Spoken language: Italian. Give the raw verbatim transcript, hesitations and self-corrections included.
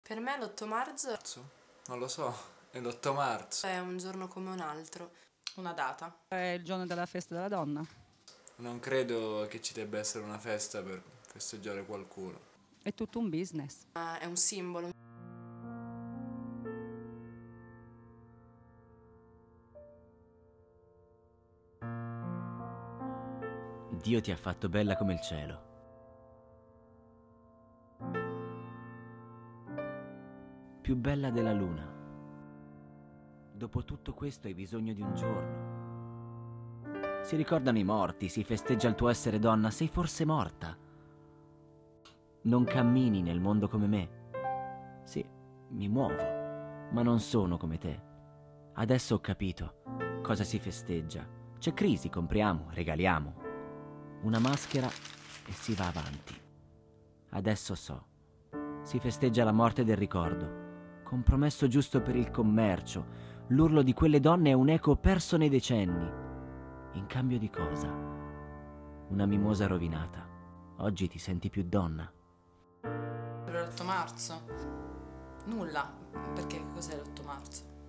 Per me l'otto marzo Marzo? Non lo so, è l'otto marzo. è un giorno come un altro, una data. È il giorno della festa della donna. Non credo che ci debba essere una festa per festeggiare qualcuno. È tutto un business. Ah, è un simbolo. Dio ti ha fatto bella come il cielo. Più bella della luna. Dopo tutto questo hai bisogno di un giorno. Si ricordano i morti, si festeggia il tuo essere donna, sei forse morta. Non cammini nel mondo come me. Sì, mi muovo, ma non sono come te. Adesso ho capito cosa si festeggia. C'è crisi, compriamo, regaliamo. Una maschera e si va avanti. Adesso so. Si festeggia la morte del ricordo. Compromesso giusto per il commercio. L'urlo di quelle donne è un eco perso nei decenni. In cambio di cosa? Una mimosa rovinata. Oggi ti senti più donna. Per l'otto marzo? Nulla, perché cos'è l'otto marzo?